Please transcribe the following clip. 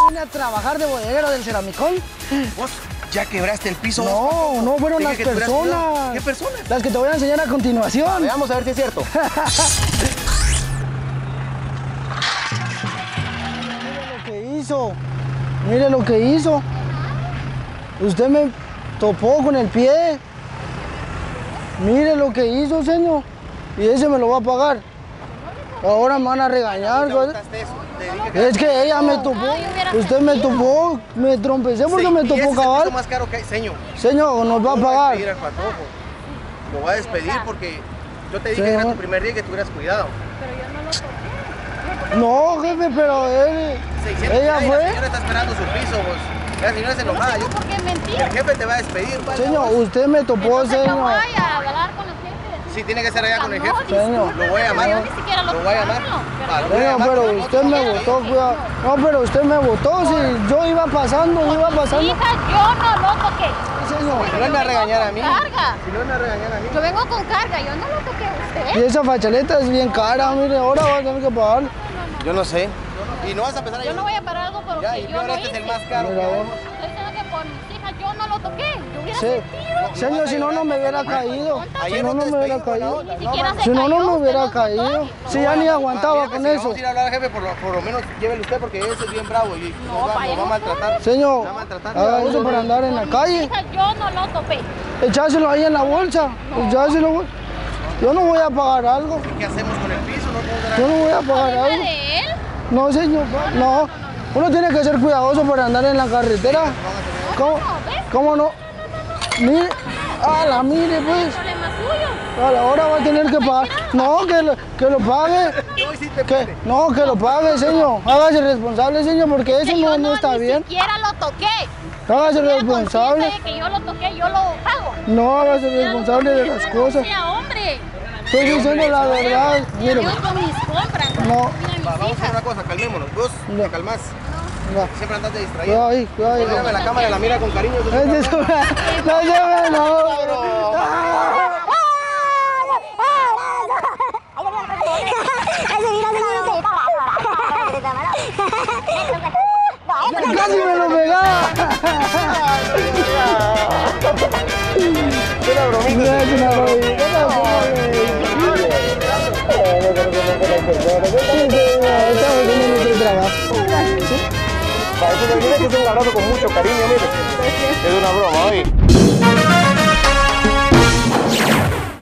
Vine a trabajar de bodeguero del Ceramicón. ¿Vos ya quebraste el piso? No, no fueron las personas. ¿Qué personas? Las que te voy a enseñar a continuación. Veamos a ver si es cierto. Mire lo que hizo. Mire lo que hizo. Usted me topó con el pie. Mire lo que hizo, señor. Y ese me lo va a pagar. Ahora me van a regañar. Es que ella me topó. Usted me topó. Me trompecé porque me topó cabal. Es más caro que hay, señor. Señor, nos va a pagar. Lo voy a despedir porque yo te dije que era tu primer día y que tuvieras cuidado. No, jefe, pero él. Ella fue. La señora está esperando su piso, vos. La señora es enojada. ¿Por qué mentir? El jefe te va a despedir. Señor, usted me topó, señor. Yo voy a hablar con el jefe. Sí, tiene que ser allá con el jefe. Señor. Lo voy a llamar. Yo ni siquiera lo voy a llamar. Señor, pero usted me votó, cuidado. No, pero usted me votó. Si yo iba pasando. Hija, yo no lo toqué. Señor. Si no me va a regañar a mí. Carga. Si no me va a regañar a mí. Yo vengo con carga, yo no lo toqué a usted. Y esa fachaleta es bien cara, mire, ahora va a tener que pagar. Yo no sé. Y no vas a empezar a Yo no voy a pagar algo por lo que yo no este es el hice. más caro. Mira, vos. Estoy diciendo que por mis hijas yo no lo toqué. Yo hubiera Sí. sentido. Señor, si no, no me hubiera caído. Si no, no me hubiera caído. Ni siquiera se Si no, no cayó, me hubiera usted no caído. notó. Si ya ni aguantaba con eso. Vamos a ir a hablar al jefe, por lo menos llévele usted porque ese es bien bravo y nos va a maltratar. Señor, Va a maltratar. haga eso para andar en la calle. Hija, yo no lo topé. Echáselo ahí en la bolsa. Echáselo. Yo no voy a pagar algo. ¿Qué hacemos con el piso? Yo no voy a pagar ¿Problema algo. de él? No, señor. No. Uno tiene que ser cuidadoso para andar en la carretera. ¿Cómo? ¿Cómo no? Mire. La mire, pues. ¿Problema suyo? Ahora va a tener que pagar. No, que lo pague. No, que lo pague, señor. Hágase responsable, señor, porque eso no está bien. Ni siquiera lo toqué. Hágase Tuviera responsable. conciencia de que yo lo toqué, yo lo pago. No, hágase responsable de las cosas. Sea hombre. Estoy diciendo la verdad. Mire. Yo con mis compras. No. Vamos a hacer una cosa, calmémonos. Vos te calmás. Siempre andas de distraído. Cuidado ahí, cuidado ahí. Mírame la cámara, la mira con cariño. No se ve, no. Casi me lo pegaba. Una bromita. Es una bromita. Estamos haciendo nuestro trabajo. Para eso te viene que es un abrazo con mucho cariño, mire. Es una broma, oye.